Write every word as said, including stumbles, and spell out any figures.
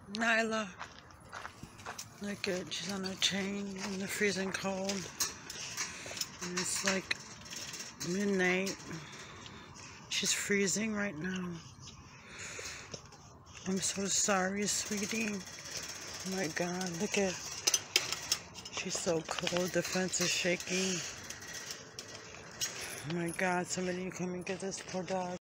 Nyla, look at, she's on a chain in the freezing cold. And it's like midnight. She's freezing right now. I'm so sorry, sweetie. Oh my God, look at, she's so cold. The fence is shaking. Oh my God, somebody come and get this poor dog.